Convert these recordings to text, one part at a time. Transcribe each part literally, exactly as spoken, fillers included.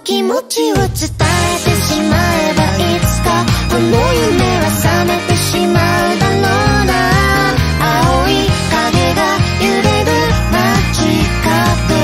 気持ちを伝えてしまえばいつかこの夢は覚めてしまうだろうな。青い影が揺れる街角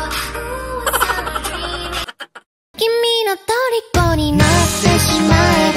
君の虜になってしまえば